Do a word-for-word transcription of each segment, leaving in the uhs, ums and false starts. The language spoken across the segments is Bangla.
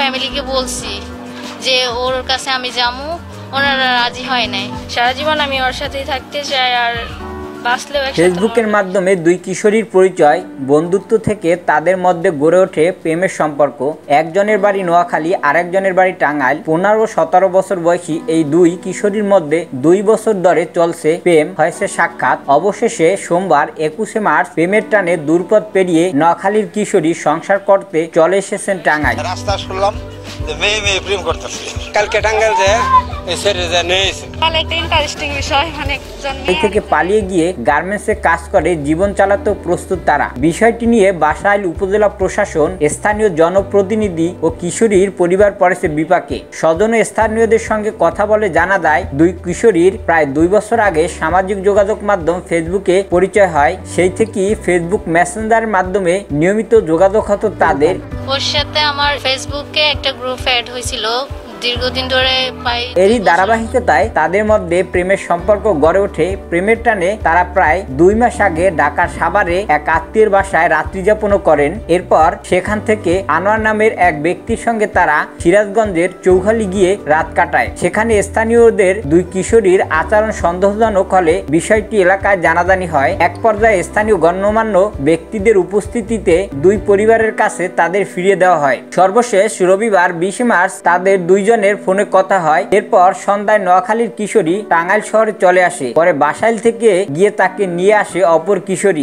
ফ্যামিলিকে বলছি যে ওর কাছে আমি যাবো, ওনারা রাজি হয় নাই। সারা জীবন আমি ওর সাথেই থাকতে চাই আর ফেসবুকের মাধ্যমে দুই কিশোরীর পরিচয়, বন্ধুত্ব থেকে তাদের মধ্যে গড়ে ওঠে প্রেমের সম্পর্ক। একজনের বাড়ি নোয়াখালী, আরেকজনের বাড়ি টাঙ্গাইল। পনেরো সতেরো বছর বয়সী এই দুই কিশোরীর মধ্যে দুই বছর ধরে চলছে প্রেম, হয়েছে সাক্ষাৎ। অবশেষে সোমবার একুশে মার্চ প্রেমের টানে দূরপথ পেরিয়ে নোয়াখালীর কিশোরী সংসার করতে চলে এসেছেন টাঙ্গাইল। রাস্তা শুনলাম মেয়ে মেয়ে প্রেম করতেছে, কালকে টাঙ্গাইল যায় এই থেকে পালিয়ে গিয়ে গার্মেন্টসে কাজ করে জীবন চালাতে প্রস্তুত তারা। বিষয়টি নিয়ে বাসাইল উপজেলা প্রশাসন, স্থানীয় জনপ্রতিনিধি ও কিশোরীর পরিবার পড়েছে বিপাকে। স্বজন ও স্থানীয়দের সঙ্গে কথা বলে জানা যায়, দুই কিশোরীর প্রায় দুই বছর আগে সামাজিক যোগাযোগ মাধ্যম ফেসবুকে পরিচয় হয়। সেই থেকেই ফেসবুক মেসেঞ্জারের মাধ্যমে নিয়মিত যোগাযোগ হতো তাদের। ওর সাথে আমার ফেসবুকে একটা গ্রুপ অ্যাড হয়েছিল দীর্ঘদিন ধরে। এরই ধারাবাহিকতায় তাদের মধ্যে প্রেমের সম্পর্ক গড়ে ওঠে। প্রেমের টানে তারা প্রায় দুই মাস আগে ঢাকার সাভারে এক আত্মীয়ের বাসায় রাত্রি যাপনও করেন। এরপর সেখান থেকে আনোয়ার নামের এক ব্যক্তির সঙ্গে তারা সিরাজগঞ্জের চৌখালি গিয়ে রাত কাটায়। সেখানে স্থানীয়দের দুই কিশোরীর আচরণ সন্দেহজনক হলে বিষয়টি এলাকায় জানাজানি হয়। এক পর্যায়ে স্থানীয় গণ্যমান্য ব্যক্তিদের উপস্থিতিতে দুই পরিবারের কাছে তাদের ফিরিয়ে দেওয়া হয়। সর্বশেষ রবিবার বিশে মার্চ তাদের দুই জনের ফোনে কথা হয়। এরপর সন্ধ্যায় নোয়াখালীর কিশোরী টাঙ্গাইল শহরে চলে আসে। পরে বাসাইল থেকে গিয়ে তাকে নিয়ে আসে অপর কিশোরী।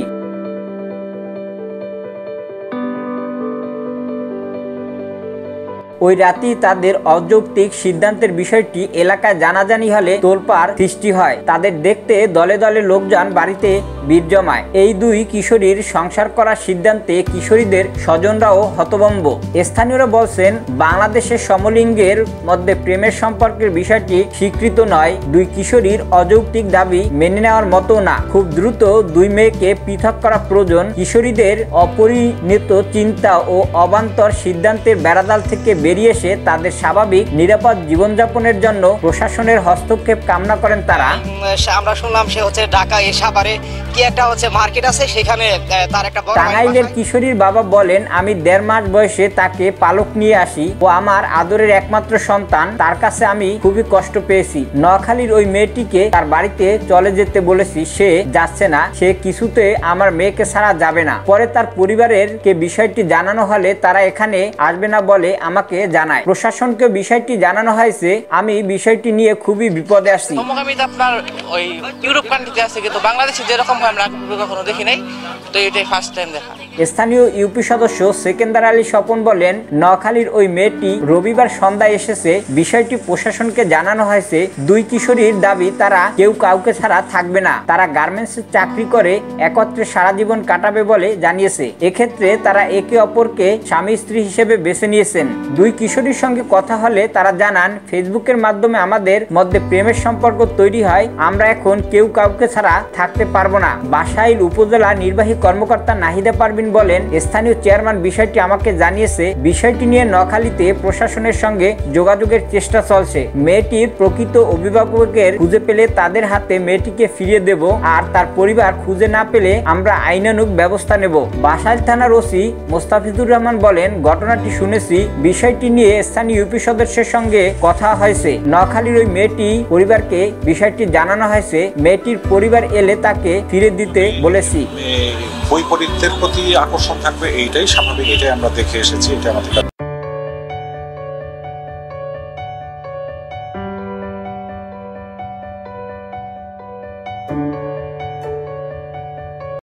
ওই রাতেই তাদের অযৌক্তিক সিদ্ধান্তের বিষয়টি এলাকায় জানাজানি হলে তোলপাড় সৃষ্টি হয়। তাদের দেখতে দলে দলে লোকজন বাড়িতে ভিড় জমায়। এই দুই কিশোরীর সংসার করার সিদ্ধান্তে কিশোরীদের স্বজনরাও হতভম্ব। স্থানীয়রা বলছেন, বাংলাদেশের সমলিঙ্গের মধ্যে প্রেমের সম্পর্কের বিষয়টি স্বীকৃত নয়। দুই কিশোরীর অযৌক্তিক দাবি মেনে নেওয়ার মতো না। খুব দ্রুত দুই মেয়েকে পৃথক করা প্রয়োজন। কিশোরীদের অপরিণত চিন্তা ও অবান্তর সিদ্ধান্তের বেড়াজাল থেকে বেরিয়ে এসে তাদের স্বাভাবিক নিরাপদ জীবনযাপনের জন্য প্রশাসনের হস্তক্ষেপ কামনা করেন তারা। আমরা শুনলাম সে হচ্ছে ঢাকা এ সাভারে কি একটা হচ্ছে মার্কেট আছে, সেখানে তার একটা বড় টাঙ্গাইলের কিশোরীর বাবা বলেন, আমি দেড় মাস বয়সে তাকে পালক নিয়ে আসি। ও আমার আদরের একমাত্র সন্তান। তার কাছে আমি খুবই কষ্ট পেয়েছি। নোয়াখালীর ওই মেয়েটিকে তার বাড়িতে চলে যেতে বলেছি, সে যাচ্ছে না। সে কিছুতে আমার মেয়েকে ছাড়া যাবে না। পরে তার পরিবারের কে বিষয়টি জানানো হলে তারা এখানে আসবে না বলে আমাকে জানায়। প্রশাসনকে বিষয়টি জানানো হয়েছে। আমি বিষয়টি নিয়ে খুবই বিপদে আছি। আপনার ওই ইউরোপ কান্ট্রিতে আছে, কিন্তু বাংলাদেশে যেরকম হয় আমরা কখনো দেখি নাই, তো এটাই ফার্স্ট টাইম দেখা। স্থানীয় ইউপি সদস্য সেকেন্দার আলী স্বপন বলেন, নোয়াখালীর ওই মেয়েটি রবিবার সন্ধ্যায় এসেছে। বিষয়টি প্রশাসনকে জানানো হয়েছে। দুই কিশোরীর দাবি, তারা কেউ কাউকে ছাড়া থাকবে না। তারা গার্মেন্টসে চাকরি করে একত্রে সারা জীবন কাটাবে বলে জানিয়েছে। এক্ষেত্রে তারা একে অপরকে স্বামী স্ত্রী হিসেবে বেছে নিয়েছেন। দুই কিশোরীর সঙ্গে কথা হলে তারা জানান, ফেসবুকের মাধ্যমে আমাদের মধ্যে প্রেমের সম্পর্ক তৈরি হয়। আমরা এখন কেউ কাউকে ছাড়া থাকতে পারবো না। বাসাইল উপজেলা নির্বাহী কর্মকর্তা নাহিদা পারভিন বলেন, স্থানীয় চেয়ারম্যান বিষয়টি আমাকে জানিয়েছে। বিষয়টি নিয়ে নোয়াখালীতে প্রশাসনের সঙ্গে যোগাযোগের চেষ্টা চলছে। মেয়েটির প্রকৃত অভিভাবকের খুঁজে পেলে তাদের হাতে মেয়েটিকে ফিরিয়ে দেব, আর তার পরিবার খুঁজে না পেলে আমরা আইনানুগ ব্যবস্থা নেব। বাসাইল থানার ওসি মোস্তাফিজুর রহমান বলেন, ঘটনাটি শুনেছি। বিষয়টি নিয়ে স্থানীয় ইউপি সদস্যের সঙ্গে কথা হয়েছে। নোয়াখালীর ওই মেয়েটি পরিবারকে বিষয়টি জানানো হয়েছে। মেয়েটির পরিবার এলে তাকে ফিরে দিতে বলেছি। বৈপরীত্যের প্রতি আকর্ষণ থাকবে, এইটাই স্বাভাবিক, এটাই আমরা দেখে এসেছি, এটা আমাদের